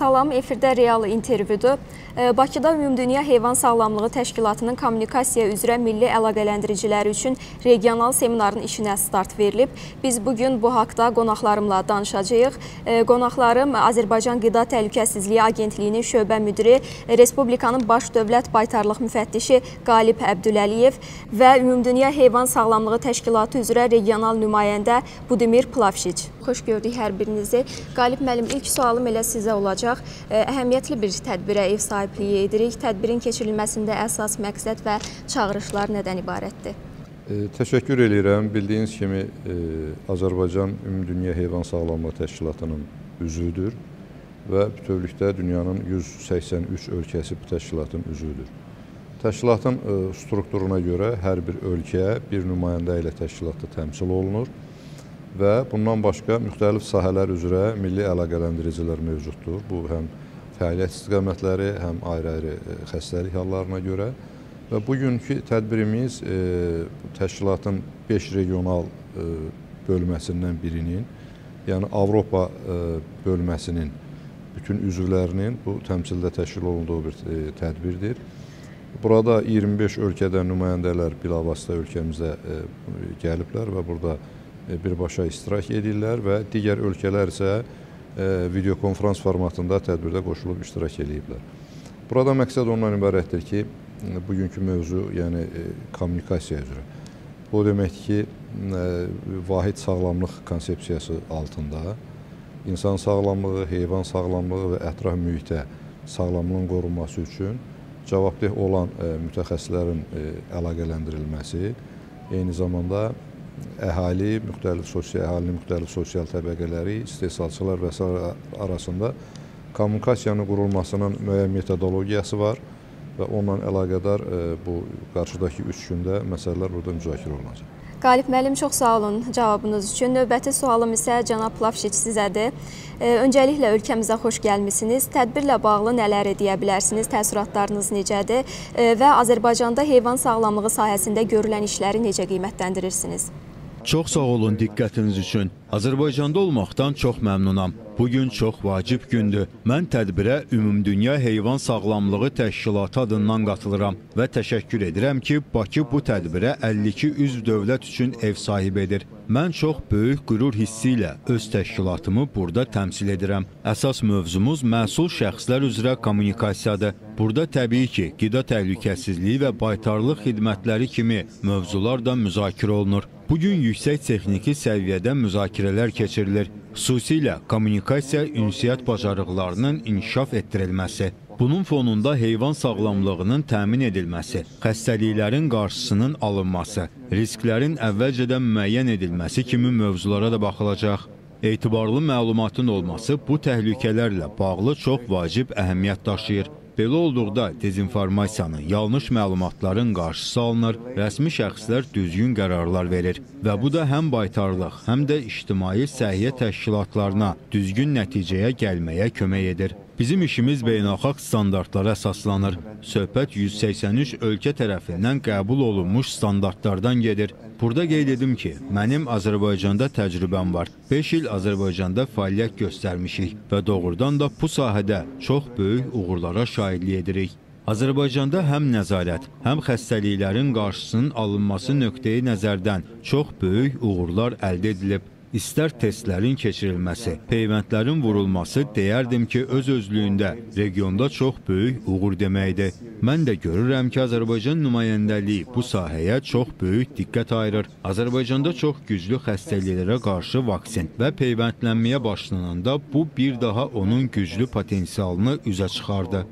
Salam, efirdə real intervyudur. Bakıda Ümumdünya Heyvan Sağlamlığı Təşkilatının kommunikasiya üzrə milli əlaqələndiriciləri üçün regional seminarın işinə start verilib. Biz bugün bu haqda qonaqlarımla danışacağıq. Qonaqlarım Azərbaycan Qida Təhlükəsizliyi Agentliyinin şöbə müdiri, Respublikanın baş dövlət baytarlıq müfəttişi Qalib Əbdüləliyev və Ümumdünya Heyvan Sağlamlığı Təşkilatı üzrə regional nümayəndə Budimir Plavšič. Xoş gördük hər birinizi. Qalib müəllim, ilk sualım elə sizə olacaq. Əhəmiyyətli bir tədbirə ev sahibliyi edirik. Tədbirin keçirilməsində əsas məqsəd və çağırışlar nədən ibarətdir? Təşəkkür edirəm. Bildiyiniz kimi Azərbaycan Ümumdünya Heyvan Sağlamlığı Təşkilatının üzvüdür və bütövlükdə dünyanın 183 ölkəsi bu təşkilatın üzvüdür. Təşkilatın strukturuna görə hər bir ölkə bir nümayəndə ilə təşkilatda təmsil olunur və bundan başqa müxtəlif sahələr üzrə milli əlaqələndiricilər mövcuddur. Bu həm fəaliyyət istiqamətləri, həm ayrı-ayrı xəstəlik hallarına görə və bugünkü tədbirimiz təşkilatın 5 regional bölməsindən birinin, yəni Avropa bölməsinin bütün üzvlərinin bu təmsildə təşkil olunduğu bir tədbirdir. Burada 25 ölkədən nümayəndələr bilavasitə ölkəmizdə gəliblər və burada birbaşa iştirak edirlər və digər ölkələr isə videokonferans formatında tədbirdə qoşulub iştirak ediblər. Burada məqsəd ondan ibarətdir ki, bugünkü mövzu, yəni kommunikasiya üzrə. Bu deməkdir ki, vahid sağlamlıq konsepsiyası altında insan sağlamlığı, heyvan sağlamlığı və ətraf mühitə sağlamlığın qorunması üçün cavabdeh olan mütəxəssislərin əlaqələndirilməsi, eyni zamanda əhalinin müxtəlif sosial təbəqələri, istehsalçılar və s. arasında kommunikasiyanın qurulmasının müəyyən metodologiyası var və onunla əlaqədar bu qarşıdakı 3 gündə məsələlər burada müzakirə olunacaq. Qalib müəllim, çox sağ olun cavabınız üçün. Növbəti sualım isə cənab Plavšič sizədir. Öncəliklə ölkəmizə xoş gəlmisiniz. Tədbirlə bağlı nələr edə bilərsiniz, təəssüratlarınız necədir və Azərbaycanda heyvan sağlamlığı sahəsində görülən işləri necə qiymətləndirirsiniz? Çox sağ olun diqqətiniz üçün. Azərbaycanda olmaqdan çox məmnunam. Bugün çox vacib gündür. Mən tədbirə Ümumdünya Heyvan Sağlamlığı Təşkilatı adından qatılıram və təşəkkür edirəm ki, Bakı bu tədbirə 52 üzv dövlət üçün ev sahibi edir. Mən çox böyük qürur hissi ilə öz təşkilatımı burada təmsil edirəm. Əsas mövzumuz məhsul şəxslər üzrə kommunikasiyadır. Burada təbii ki, qida təhlükəsizliyi və baytarlıq xidmətləri kimi mövzular da müzakirə olunur. Bugün yüksək texniki səviyyədə müzakirələr keçirilir. Xüsusilə kommunikasiya ünsiyyət bacarıqlarının inkişaf etdirilməsi. Bunun fonunda heyvan sağlamlığının təmin edilməsi, xəstəliklərin qarşısının alınması, risklərin əvvəlcədən müəyyən edilməsi kimi mövzulara da baxılacaq. Etibarlı məlumatın olması bu təhlükələrlə bağlı çox vacib əhəmiyyət daşıyır. Belə olduqda dezinformasiyanın, yanlış məlumatların qarşısı alınır, rəsmi şəxslər düzgün qərarlar verir və bu da həm baytarlıq, həm də ictimai səhiyyə təşkilatlarına düzgün nəticəyə gəlməyə kömək edir. Bizim işimiz beynəlxalq standartlara əsaslanır. Söhbət 183 ölkə tərəfindən qəbul olunmuş standartlardan gedir. Burada qeyd edim ki, mənim Azərbaycanda təcrübəm var. 5 il Azərbaycanda fəaliyyət göstərmişik və doğrudan da bu sahədə çox böyük uğurlara şahidlik edirik. Azərbaycanda həm nəzarət, həm xəstəliklərin qarşısının alınması nöqteyi nəzərdən çox böyük uğurlar əldə edilib. İstər testlərin keçirilməsi, peyvəndlərin vurulması deyərdim ki, öz-özlüyündə regionda çox böyük uğur deməkdir. Mən də görürəm ki, Azərbaycan nümayəndəliyi bu sahəyə çox böyük diqqət ayırır. Azərbaycanda çox güclü xəstəliklərə qarşı vaksin və peyvəndlənməyə başlananda bu bir daha onun güclü potensialını üzə çıxardı.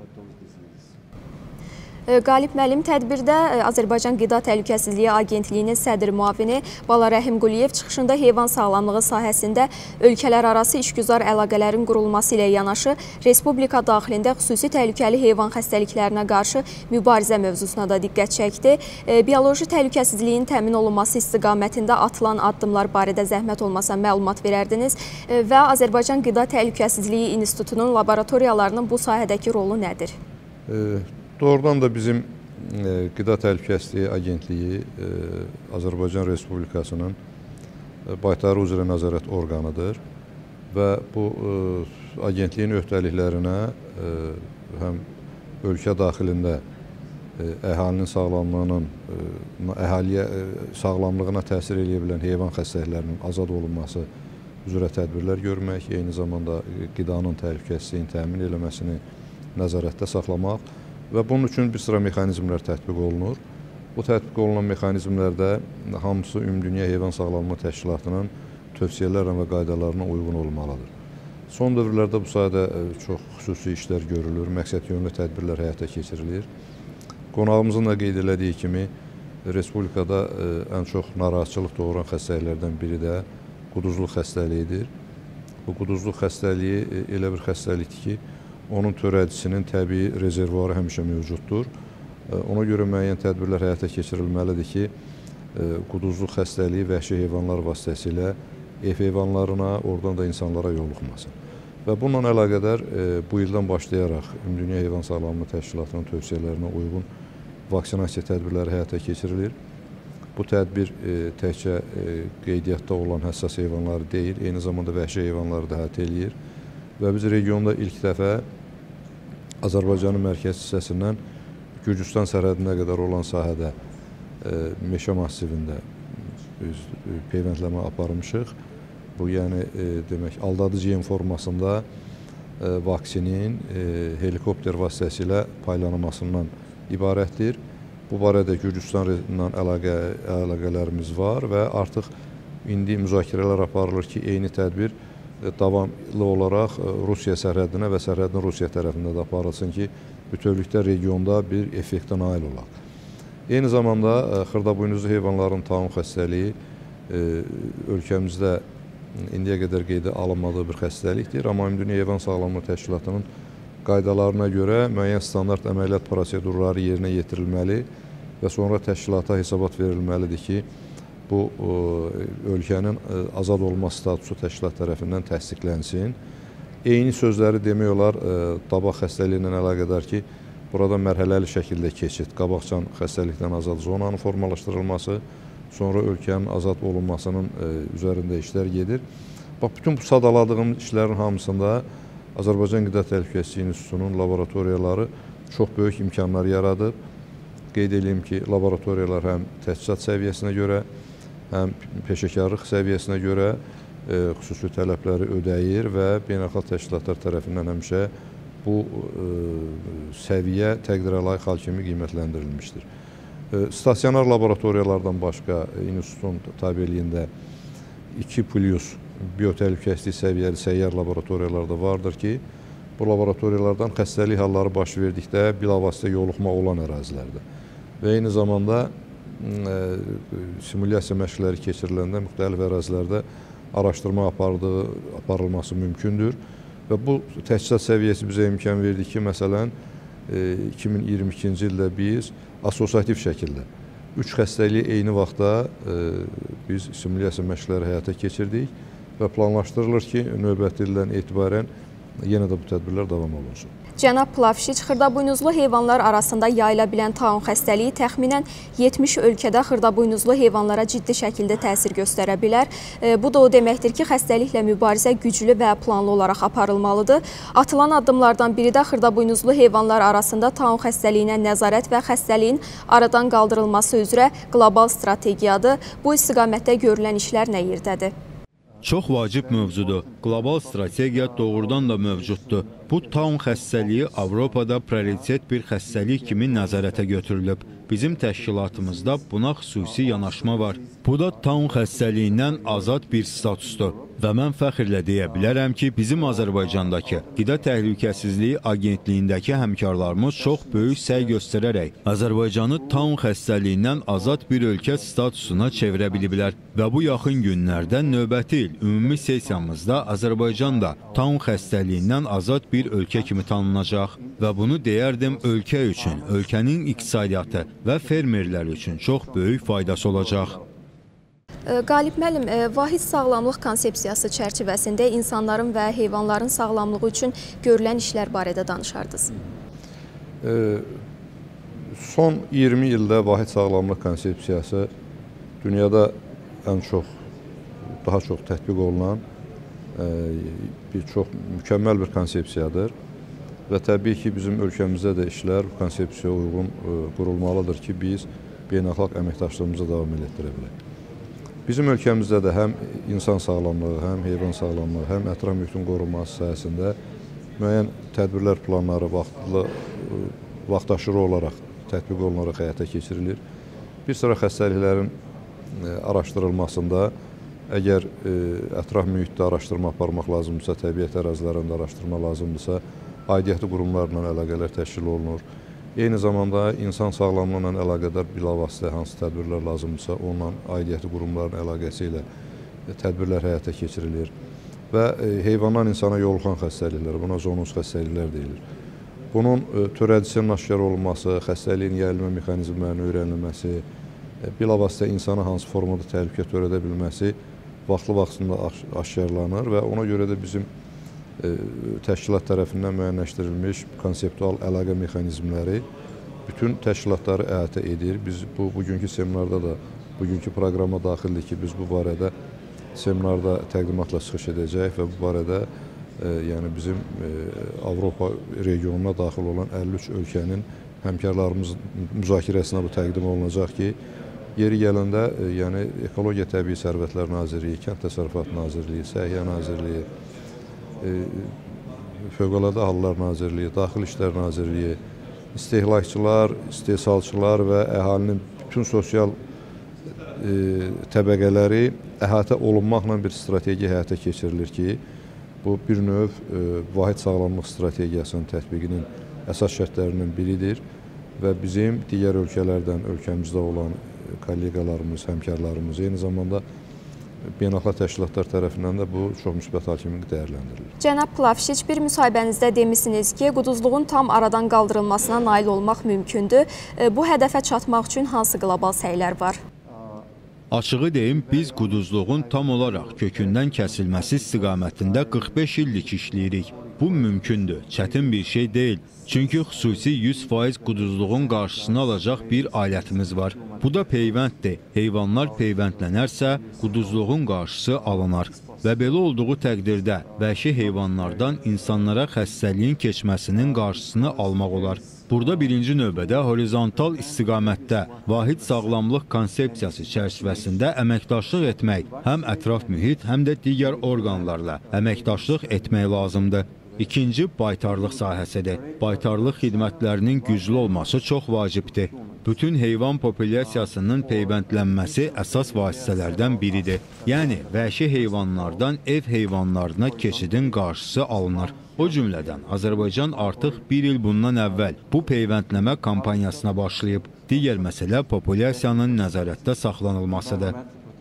Qalib müəllim, tədbirdə Azərbaycan Qida Təhlükəsizliyi Agentliyinin sədr müavini Bala Rəhimquliyev çıxışında heyvan sağlamlığı sahəsində ölkələrarası işgüzar əlaqələrin qurulması ilə yanaşı, Respublika daxilində xüsusi təhlükəli heyvan xəstəliklərinə qarşı mübarizə mövzusuna da diqqət çəkdi. Bioloji təhlükəsizliyin təmin olunması istiqamətində atılan addımlar barədə zəhmət olmasa məlumat verərdiniz və Azərbaycan Qida Təhlükəsizliyi İnstitutunun laboratoriyalarının bu sahədəki rolu nədir? Doğrudan da bizim Qida Təhlükəsizliyi Agentliyi Azərbaycan Respublikasının baytarlıq üzrə nəzarət orqanıdır və bu agentliyin öhdəliklərinə həm ölkə daxilində əhalinin sağlamlığına təsir edə bilən heyvan xəstəliklərinin azad olunması üzrə tədbirlər görmək, eyni zamanda qidanın təhlükəsizliyini təmin eləməsini nəzarətdə saxlamaq və bunun üçün bir sıra mexanizmlər tətbiq olunur. Bu tətbiq olunan mexanizmlərdə hamısı Ümumdünya Heyvan Sağlamlığı Təşkilatının tövsiyələrlə və qaydalarına uyğun olmalıdır. Son dövrlərdə bu sahədə çox xüsusi işlər görülür, məqsədyönlü tədbirlər həyata keçirilir. Qonağımızın da qeyd elədiyi kimi, Respublikada ən çox narahatçılıq doğuran xəstəliklərdən biri də quduzluq xəstəliyidir. Bu quduzluq xəstəliyi elə bir xəstəlikdir ki, onun törədicisinin təbii rezervuarı həmişə mövcuddur. Ona görə müəyyən tədbirlər həyata keçirilməlidir ki, quduzluq xəstəliyi vəhşi heyvanlar vasitəsilə ev heyvanlarına, oradan da insanlara yoluxmasın. Və bununla əlaqədar bu ildən başlayaraq Ümumdünya Heyvan Sağlamlığı Təşkilatının tövsiyələrinə uyğun vaksinasiya tədbirləri həyata keçirilir. Bu tədbir təkcə qeydiyyatda olan həssas heyvanları deyil, eyni zamanda vəhşi heyvanları da əhatə eləyir. Və biz regionda ilk dəfə Azərbaycanın mərkəz hissəsindən Gürcüstan sərhədinə qədər olan sahədə meşə massivində peyvəndləmə aparmışıq. Bu, yəni demək, aldadıcı yem formasında vaksinin helikopter vasitəsilə paylanmasından ibarətdir. Bu barədə Gürcüstanla əlaqələrimiz var və artıq indi müzakirələr aparılır ki, eyni tədbir davamlı olaraq Rusiya sərhədinə və sərhədin Rusiya tərəfində də aparılsın ki, bütövlükdə regionda bir effektə nail olaq. Eyni zamanda xırdabuynuzlu heyvanların taun xəstəliyi ölkəmizdə indiyə qədər qeydə alınmadığı bir xəstəlikdir. Amma Ümumdünya Heyvan Sağlamlığı Təşkilatının qaydalarına görə müəyyən standart əməliyyat prosedurları yerinə yetirilməli və sonra təşkilata hesabat verilməlidir ki, bu ölkənin azad olma statusu təşkilat tərəfindən təsdiqlənsin. Eyni sözləri demək olar qabaq xəstəliyi ilə əlaqədar ki, burada mərhələli şəkildə keçid, qabaqcan xəstəlikdən azad zonanın formalaşdırılması, sonra ölkənin azad olunmasının üzərində işlər gedir. Bax, bütün bu sadaladığım işlərin hamısında Azərbaycan Qida Təhlükəsizliyi İnstitutunun laboratoriyaları çox böyük imkanlar yaradıb. Qeyd edeyim ki, laboratoriyalar həm təchizat səviyyəsinə görə, həm peşəkarlıq səviyyəsinə görə xüsusi tələbləri ödəyir və beynəlxalq təşkilatlar tərəfindən həmişə bu səviyyə təqdirə layiq hal kimi qiymətləndirilmişdir. Stasionar laboratoriyalardan başqa institutun tabeliyində 2+ biotəhlükəsizlik səviyyəli səyyar laboratoriyalar da vardır ki, bu laboratoriyalardan xəstəlik halları baş verdikdə bilavasitə yoluxma olan ərazilərdə və eyni zamanda simulyasiya məşqləri keçiriləndə müxtəlif ərazilərdə araşdırma aparılması mümkündür və bu təchizat səviyyəsi bizə imkan verdi ki, məsələn, 2022-ci ildə biz asosiativ şəkildə 3 xəstəliyi eyni vaxtda biz simulyasiya məşqləri həyata keçirdik və planlaşdırılır ki, növbəti ildən etibarən yenə də bu tədbirlər davam olunsun. Cənab Plavşiç, xırdabuynuzlu heyvanlar arasında yayıla bilən taun xəstəliyi təxminən 70 ölkədə xırdabuynuzlu heyvanlara ciddi şəkildə təsir göstərə bilər. Bu da o deməkdir ki, xəstəliklə mübarizə güclü və planlı olaraq aparılmalıdır. Atılan addımlardan biri də xırdabuynuzlu heyvanlar arasında taun xəstəliyinə nəzarət və xəstəliyin aradan qaldırılması üzrə qlobal strategiyadır. Bu istiqamətdə görülən işlər nə yerdədir? Çox vacib mövzudur. Qlobal strategiya doğrudan da mövcuddur. Bu taun xəstəliyi Avropada prioritet bir xəstəlik kimi nəzarətə götürülüb. Bizim təşkilatımızda buna xüsusi yanaşma var. Bu da taun xəstəliyindən azad bir statusdur. Və mən fəxrlə deyə bilərəm ki, bizim Azərbaycandakı Qida Təhlükəsizliyi Agentliyindəki həmkarlarımız çox böyük səy göstərərək Azərbaycanı taun xəstəliyindən azad bir ölkə statusuna çevirə biliblər. Və bu yaxın günlərdə növbəti il ümumi sessiyamızda Azərbaycan da taun xəstəliyindən azad bir ölkə kimi tanınacaq. Və bunu deyərdim, ölkə üçün, ölkənin iqtisadiyyatı və fermerlər üçün çox böyük faydası olacaq. Qalib müəllim, vahid sağlamlıq konsepsiyası çərçivəsində insanların və heyvanların sağlamlığı üçün görülən işlər barədə danışardınız. Son 20 ildə vahid sağlamlıq konsepsiyası dünyada daha çox tətbiq olunan çox mükəmməl bir konsepsiyadır və təbii ki, bizim ölkəmizdə də işlər bu konsepsiyaya uyğun qurulmalıdır ki, biz beynəlxalq əməkdaşlığımızı davam etdirə bilək. Bizim ölkəmizdə də həm insan sağlamlığı, həm heyvan sağlamlığı, həm ətraf mühitin qorunması sahəsində müəyyən tədbirlər planları vaxtaşırı olaraq tətbiq olunaraq həyata keçirilir. Bir sıra xəstəliklərin araşdırılmasında əgər ətraf mühitdə araşdırma aparmaq lazımdırsa, təbiət ərazilərində araşdırma lazımdırsa, aidiyyəti qurumlarla əlaqələr təşkil olunur. Eyni zamanda insan sağlamlığı ilə əlaqədar bilavasitə hansı tədbirlər lazımdırsa, onunla aidiyyəti qurumların əlaqəsi ilə tədbirlər həyata keçirilir. Və heyvandan insana yoluxan xəstəliklər, buna zoonoz xəstəliklər deyilir. Bunun törədisinin aşkar olunması, xəstəliyin yayılma mexanizmlərinin öyrənilməsi, bilavasitə insana hansı formada təhlükə törədə bilməsi vaxtlı-vaxtında aşkarlanır və ona görə də bizim təşkilat tərəfindən müəyyənləşdirilmiş konseptual əlaqə mexanizmləri bütün təşkilatları əhatə edir. Biz bugünkü seminarda da, bugünkü proqrama daxildir ki, biz bu barədə seminarda təqdimatla çıxış edəcək və bu barədə yəni bizim Avropa regionuna daxil olan 53 ölkənin həmkarlarımız müzakirəsinə bu təqdim olunacaq ki, yeri gələndə yəni Ekologiya Təbii Sərvətlər Nazirliyi, Kənd Təsərrüfatı Nazirliyi, Səhiyyə Nazirliyi, Fövqəladə Hallar Nazirliyi, Daxili İşlər Nazirliyi, istehlakçılar, istehsalçılar və əhalinin bütün sosial təbəqələri əhatə olunmaqla bir strategiya həyata keçirilir ki, bu bir növ vahid sağlamlıq strategiyasının tətbiqinin əsas şərtlərindən biridir və bizim digər ölkələrdən ölkəmizdə olan kollegalarımız, həmkarlarımız, eyni zamanda beynəlxalq təşkilatlar tərəfindən də bu çox müsbət hal kimi dəyərləndirilir. Cənab Plavšič, bir müsahibənizdə demisiniz ki, quduzluğun tam aradan qaldırılmasına nail olmaq mümkündür. Bu hədəfə çatmaq üçün hansı qlobal səylər var? Açığı deyim, biz quduzluğun tam olaraq kökündən kəsilməsi istiqamətində 45 illik işləyirik. Bu mümkündür, çətin bir şey deyil. Çünki xüsusi 100% quduzluğun qarşısını alacaq bir alətimiz var. Bu da peyvənddir. Heyvanlar peyvəndlənərsə, quduzluğun qarşısı alınar. Və belə olduğu təqdirdə vəhşi heyvanlardan insanlara xəstəliyin keçməsinin qarşısını almaq olar. Burada birinci növbədə horizontal istiqamətdə vahid sağlamlıq konsepsiyası çərçivəsində əməkdaşlıq etmək, həm ətraf mühit, həm də digər orqanlarla əməkdaşlıq etmək lazımdır. İkinci, baytarlıq sahəsidir. Baytarlıq xidmətlərinin güclü olması çox vacibdir. Bütün heyvan populyasiyasının peyvəndlənməsi əsas vasitələrdən biridir. Yəni, vəhşi heyvanlardan ev heyvanlarına keçidin qarşısı alınır. O cümlədən Azərbaycan artıq bir il bundan əvvəl bu peyvəndləmə kampaniyasına başlayıb. Digər məsələ populyasiyanın nəzarətdə saxlanılmasıdır.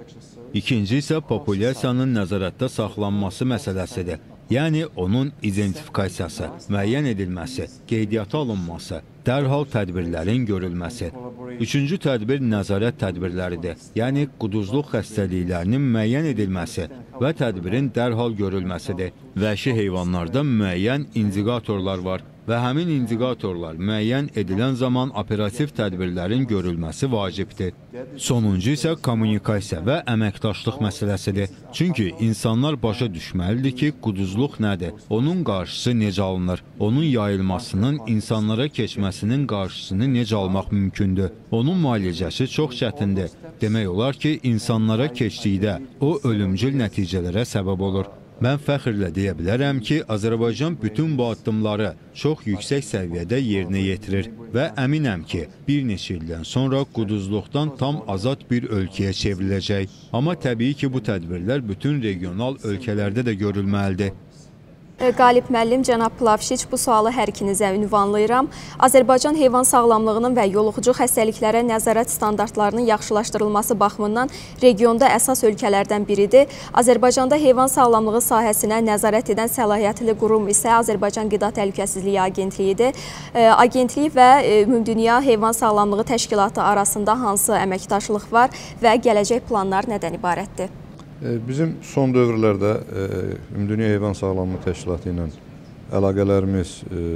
İkinci isə populyasiyanın nəzarətdə saxlanması məsələsidir. Yəni, onun identifikasiyası, müəyyən edilməsi, qeydiyyata alınması, dərhal tədbirlərin görülməsi. Üçüncü tədbir nəzarət tədbirləridir. Yəni, quduzluq xəstəliklərinin müəyyən edilməsi və tədbirin dərhal görülməsidir. Vəhşi heyvanlarda müəyyən indikatorlar var və həmin indikatorlar müəyyən edilən zaman operativ tədbirlərin görülməsi vacibdir. Sonuncu isə kommunikasiya və əməkdaşlıq məsələsidir. Çünki insanlar başa düşməlidir ki, quduzluq nədir, onun qarşısı necə alınır, onun yayılmasının, insanlara keçməsinin qarşısını necə almaq mümkündür. Onun müalicəsi çox çətindir. Demək olar ki, insanlara keçdikdə o ölümcül nəticələrə səbəb olur. Mən fəxrlə deyə bilərəm ki, Azərbaycan bütün bu addımları çox yüksək səviyyədə yerinə yetirir və əminəm ki, bir neçə ildən sonra quduzluqdan tam azad bir ölkəyə çevriləcək. Amma təbii ki, bu tədbirlər bütün regional ölkələrdə də görülməlidir. Qalib müəllim, cənab Plavšič, bu sualı hər ikinizə ünvanlayıram. Azərbaycan heyvan sağlamlığının və yoluxucu xəstəliklərə nəzarət standartlarının yaxşılaşdırılması baxımından regionda əsas ölkələrdən biridir. Azərbaycanda heyvan sağlamlığı sahəsinə nəzarət edən səlahiyyətli qurum isə Azərbaycan Qida Təhlükəsizliyi Agentliyidir. Agentlik və Ümumdünya Heyvan Sağlamlığı Təşkilatı arasında hansı əməkdaşlıq var və gələcək planlar nədən ibarətdir? Bizim son dövrlərdə Ümumdünya Heyvan Sağlamlığı Təşkilatı ilə əlaqələrimiz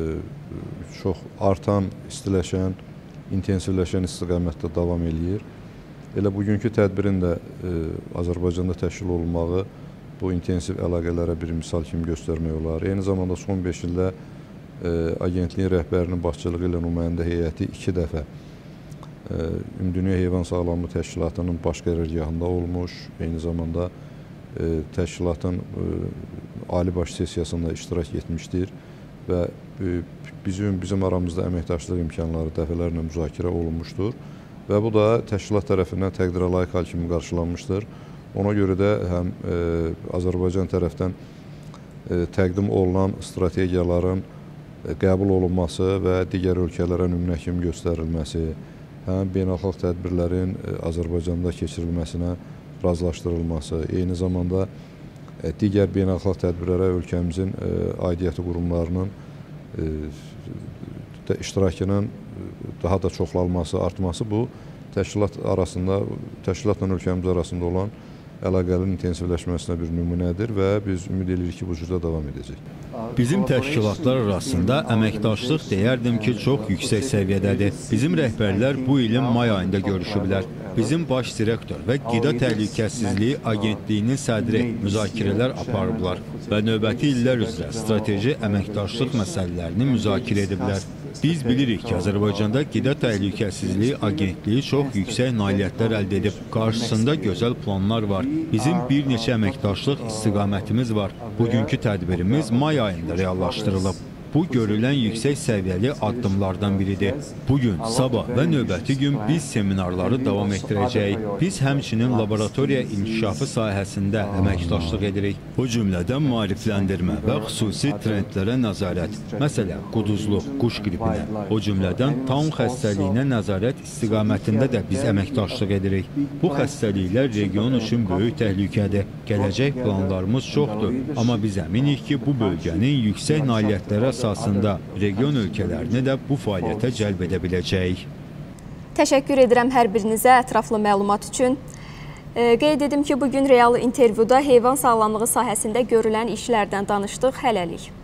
çox artan, istiləşən, intensivləşən istiqamətdə davam eləyir. Elə bugünkü tədbirin də Azərbaycanda təşkil olunmağı bu intensiv əlaqələrə bir misal kimi göstərmək olar. Eyni zamanda son 5 ildə agentliyin rəhbərinin başçılığı ilə nümayəndə heyəti 2 dəfə Ümumdünya Heyvan Sağlamlığı Təşkilatının baş qərargahında olmuş, eyni zamanda təşkilatın ali baş sessiyasında iştirak etmişdir və bizim aramızda əməkdaşlıq imkanları dəfələrlə müzakirə olunmuşdur və bu da təşkilat tərəfindən təqdirə layiq hal kimi qarşılanmışdır. Ona görə də həm Azərbaycan tərəfdən təqdim olunan strategiyaların qəbul olunması və digər ölkələrə nümunə kimi göstərilməsi, həm beynəlxalq tədbirlərin Azərbaycanda keçirilməsinə razılaşdırılması, eyni zamanda digər beynəlxalq tədbirlərə ölkəmizin aidiyyəti qurumlarının iştirakının daha da çoxlanması, artması bu təşkilatla ölkəmiz arasında olan əlaqələrin intensivləşməsinə bir nümunədir və biz ümid edirik ki, bu cürdə davam edəcək. Bizim təşkilatlar arasında əməkdaşlıq deyərdim ki, çox yüksək səviyyədədir. Bizim rəhbərlər bu ilin may ayında görüşüblər. Bizim baş direktor və Qida Təhlükəsizliyi Agentliyinin sədri müzakirələr aparıblar və növbəti illər üzrə strateji əməkdaşlıq məsələlərini müzakirə ediblər. Biz bilirik ki, Azərbaycanda Qida Təhlükəsizliyi Agentliyi çox yüksək nailiyyətlər əldə edib. Qarşısında gözəl planlar var. Bizim bir neçə əməkdaşlıq istiqamətimiz var. Bugünkü tədbirimiz may ayında reallaşdırılıb. Bu görülən yüksək səviyyəli addımlardan biridir. Bugün, sabah və növbəti gün biz seminarları davam etdirəcəyik. Biz həmçinin laboratoriya inkişafı sahəsində əməkdaşlıq edirik. O cümlədən maarifləndirmə və xüsusi trendlərə nəzarət, məsələn, quduzluq, quş qripinə, o cümlədən taun xəstəliyinə nəzarət istiqamətində də biz əməkdaşlıq edirik. Bu xəstəliklər region üçün böyük təhlükədir. Gələcək planlarımız çoxdur, amma biz əminik ki, bu bölgənin yüksək nailiyyətlərə əsasında region ölkələrini də bu fəaliyyətə cəlb edə biləcəyik. Təşəkkür edirəm hər birinizə ətraflı məlumat üçün. Qeyd edim ki, bugün real intervyuda heyvan sağlamlığı sahəsində görülən işlərdən danışdıq. Hələlik.